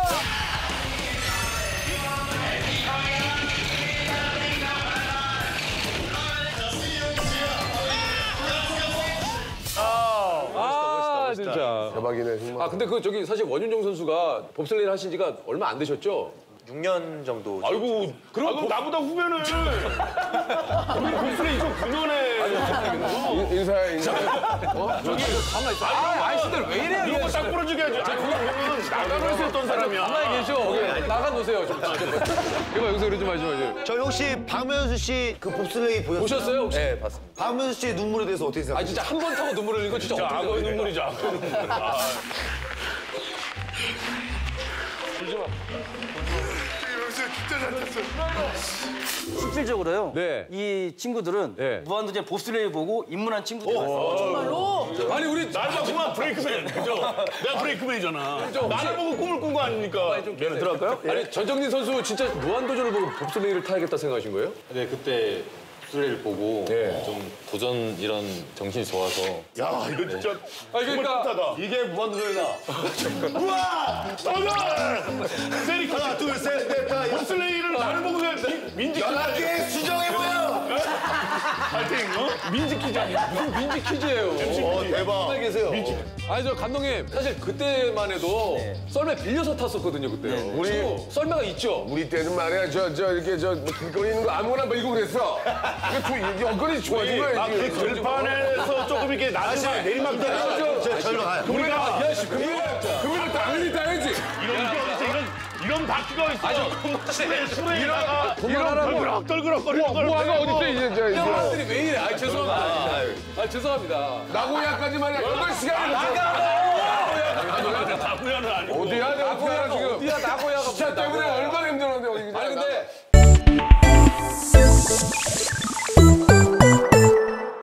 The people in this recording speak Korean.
진짜. 대박이네, 정말. 아, 근데 그 저기 사실 원윤정 선수가 봅슬레이를 하신 지가 얼마 안 되셨죠? 6년 정도. 아이고, 그럼 나보다 후배는. 우리 봅슬레이 좀 9년에. 인사해, 인사해. 저기 가만히 있어. 아이씨들 왜 이래요? 이거 딱 부러지게 하지. 그러면 나가면서 했던 사람이야. 가만히 계셔. 나가 놓으세요. 좀. 이거 여기서 그러지 마시고. 저 혹시 박명수 씨 그 봅슬레이 보셨어요? 보셨어요, 혹시? 네, 봤습니다. 박명수 씨의 눈물에 대해서 어떻게 아, 생각하세요? 진짜 한 번 타고 눈물 흘린 거 진짜 어떻게 악어의 생각해요? 눈물이죠, 악어의 눈물. 아. 실질적으로요. 네. 이 친구들은 네. 무한도전 봅슬레이 보고 입문한 친구들이었어요. 정말로? 아니, 우리 나도 그만 브레이크맨, 그죠? 내가 브레이크맨이잖아. 나를 보고 꿈을 꾼 거 아닙니까? 미안해, 들어갈까요? 아니, 전정진 선수 진짜 무한도전을 보고 봅슬레이를 타야겠다 생각하신 거예요? 네, 그때 봅슬레이를 보고 네. 좀 도전 이런 정신이 좋아서 야, 이거 진짜. 아니, 그러니까. 뿌듯하다. 이게 무한도전이다. 우와! 서열! 세리카. 하나, 둘, 셋, 넷, 다. 봅슬레이를 나를 보고 그냥 민지 연합계 수정해 보여! 파이팅, 어? 민지 퀴즈 아니야? 무슨 민지 퀴즈예요. 대박. 가만히 계세요. 아니, 저 감독님, 사실 그때만 해도 썰매 빌려서 탔었거든요, 그때. 우리- 썰매가 있죠? 우리 때는 말이야, 이렇게 길거리 있는 거 아무거나 밀고 그랬어. 이게 여건이 좋아진 거야, 그 이게. 들판에서 조금 이렇게 낮은 내리막 절로 가요. 우리가 야, 씨, 금요일 당연히 따야지. 이런 바퀴가 있어. 술에다가 그만하라고. 떨그럭거리는 걸. 뭐하가 어딨어, 이제. 사람들이 왜 이래? 아, 죄송합니다. 아, 죄송합니다. 나고야까지 말이야. 8시간을 나고야는 아니고. 어디야, 내가 어디야, 지금. 어디야, 나고야가. 차 때문에 얼마